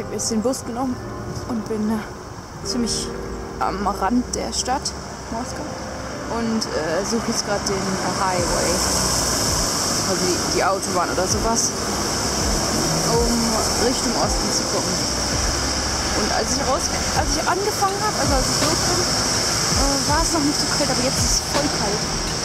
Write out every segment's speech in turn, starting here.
habe jetzt den Bus genommen und bin ziemlich am Rand der Stadt Moskau und suche jetzt gerade den Highway, also die Autobahn oder sowas, um Richtung Osten zu gucken. Und als ich angefangen habe, also als ich los bin, war es noch nicht so kalt, aber jetzt ist es voll kalt.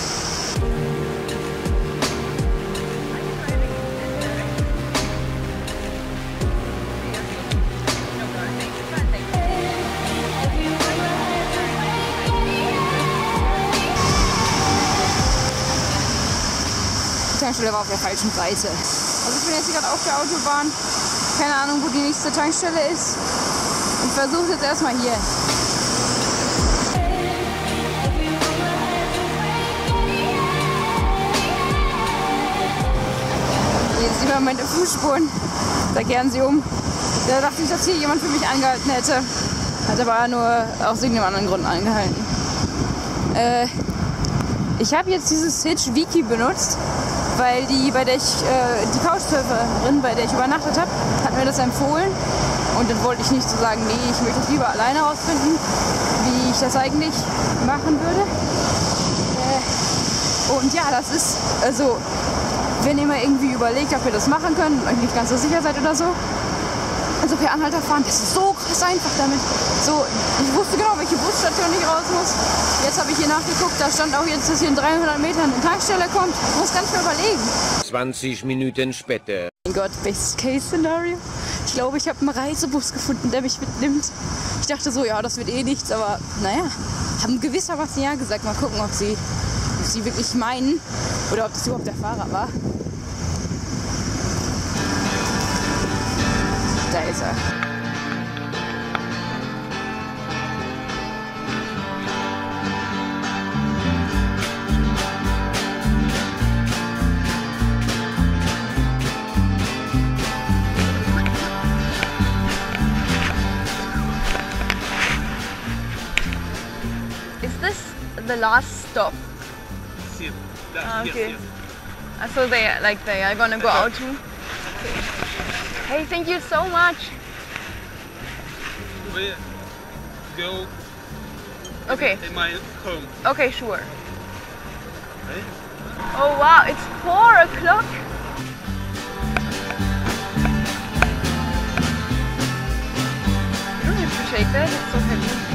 Die Tankstelle war auf der falschen Seite. Also ich bin jetzt gerade auf der Autobahn. Keine Ahnung, wo die nächste Tankstelle ist. Ich versuche es jetzt erstmal hier. Jetzt sieht man meine Fußspuren. Da kehren sie um. Da dachte ich, dass hier jemand für mich angehalten hätte. Hat aber nur aus irgendeinem anderen Grund angehalten. Ich habe jetzt dieses Hitch-Wiki benutzt, weil die Couchsurferin, bei der ich übernachtet habe, hat mir das empfohlen. Und dann wollte ich nicht so sagen, nee, ich möchte es lieber alleine rausfinden, wie ich das eigentlich machen würde. Und ja, das ist, also, wenn ihr mal irgendwie überlegt, ob ihr das machen könnt und euch nicht ganz so sicher seid oder so, also per Anhalter fahren, das ist so krass einfach damit. So, ich wusste genau, welche Busstation ich raus muss. Jetzt habe ich hier nachgeguckt, da stand auch jetzt, dass hier in 300 Metern eine Tankstelle kommt. Ich muss gar nicht mehr überlegen. 20 Minuten später. Mein Gott, Best-Case-Szenario. Ich glaube, ich habe einen Reisebus gefunden, der mich mitnimmt. Ich dachte so, ja, das wird eh nichts, aber naja, haben gewissermaßen ja gesagt. Mal gucken, ob sie wirklich meinen oder ob das überhaupt der Fahrer war. Da ist er. Is this the last stop? Yes, Okay. yes. So they are gonna go out too. Hey, thank you so much. We go Okay, in my home. okay, sure. Hey? Oh wow, it's 4 o'clock. You don't have to shake that, it's so heavy.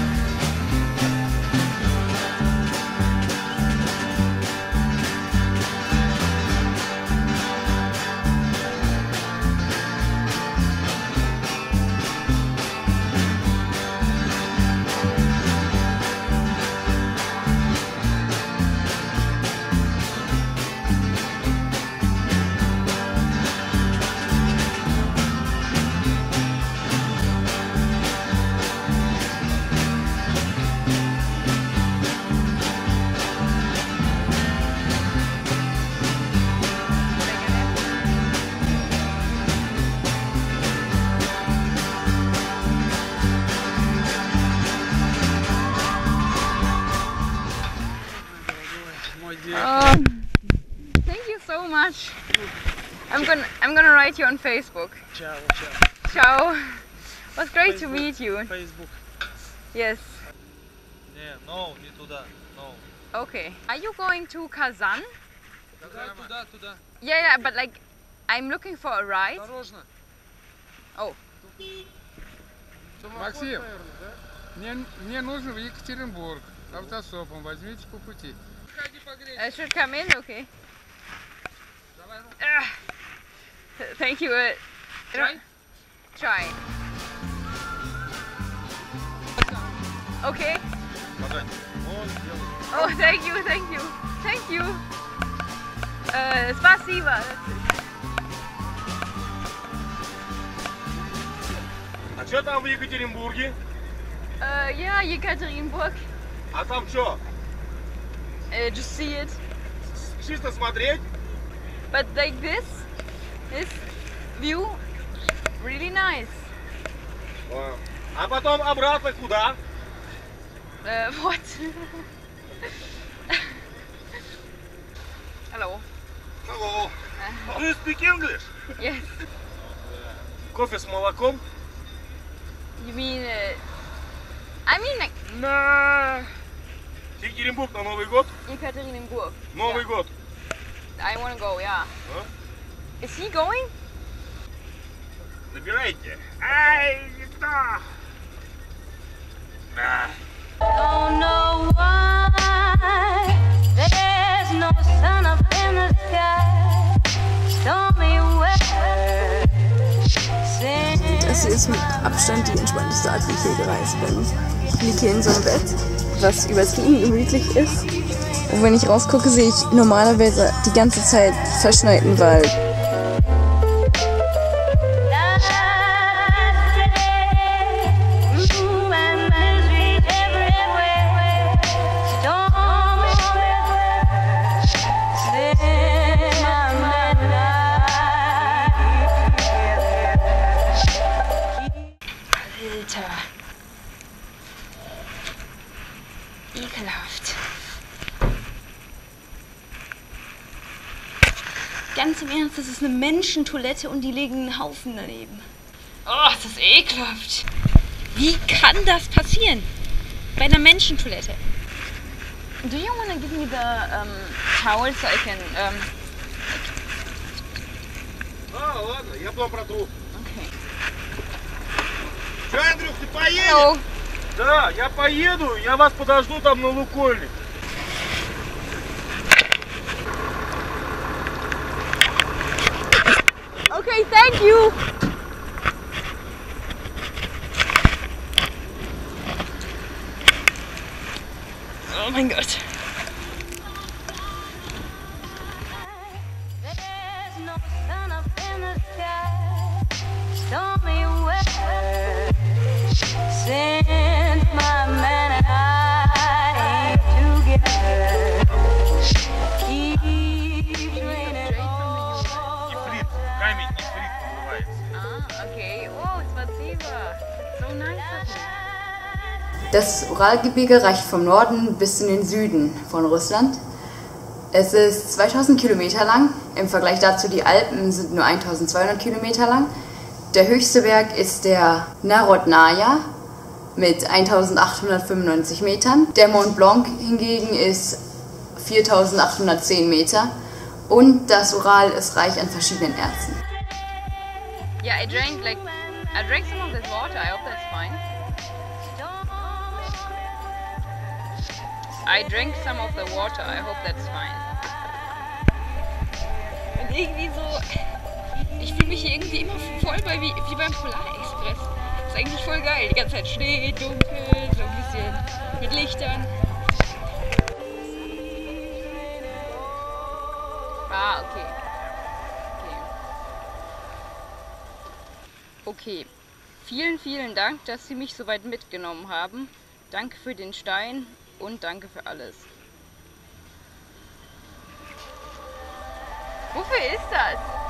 Thank you so much. I'm gonna write you on Facebook. Ciao, ciao. Ciao. It was great to Facebook, meet you. Facebook. Yes. No, не туда. No. Okay. Are you going to Kazan? Туда. Yeah, but like, I'm looking for a ride. Осторожно. Oh. Максим, мне нужно в Екатеринбург. Автостопом возьмите по пути. I should come in? Okay. Thank you. Try. Okay. Oh, thank you. Спасибо. А что там в Екатеринбурге? Yeah, Yekaterinburg. А там что? Just see it. Чисто смотреть? But like this view, really nice. А потом обратно куда? What? Hello. Hello. Do you speak English? Yes. Кофе с молоком? You mean? I mean like Екатеринбург на Новый год? Ekaterinburg. Новый год. I want to go. Yeah. Huh? Is he going? Набирайте. Ай, не то. Don't know why there's no sun up in the sky. Stormy weather. Das hier ist mit Abstand die entspannteste Art, wie ich hier gereist bin. Ich liege hier in so einem Bett, was übertrieben gemütlich ist. Und wenn ich rausgucke, sehe ich normalerweise die ganze Zeit verschneiten Wald. Alter. Ekelhaft. Ganz im Ernst, das ist eine Menschentoilette und die legen einen Haufen daneben. Oh, das ist ekelhaft. Wie kann das passieren? Bei einer Menschentoilette. Do you want to give me the towel so I can... А, ладно, я потом протру. Okay. Че, Андрюх, ты поедешь? Hello. Да, я поеду, я вас подожду там на Лукойле. Okay, thank you. Oh mein Gott. There's no sun up in the sky. Stormy weather. Since my man and I ain't together. Keeps raining all. Нефрит, камень нефрит называется. Ah, okay. Oh, спасибо. So nice of you. Das Uralgebirge reicht vom Norden bis in den Süden von Russland. Es ist 2000 Kilometer lang. Im Vergleich dazu die Alpen sind nur 1200 Kilometer lang. Der höchste Berg ist der Narodnaja mit 1895 Metern. Der Mont Blanc hingegen ist 4810 Meter. Und das Ural ist reich an verschiedenen Erzen. Yeah, I drank some of this water. I hope that's fine. I drank some of the water. I hope that's fine. Und irgendwie so, ich fühle mich hier irgendwie immer voll wie beim Polarexpress. Ist eigentlich voll geil. Die ganze Zeit Schnee, dunkel, so ein bisschen mit Lichtern. Ah, okay. Okay. Vielen, vielen Dank, dass Sie mich so weit mitgenommen haben. Danke für den Stein und danke für alles. Wofür ist das?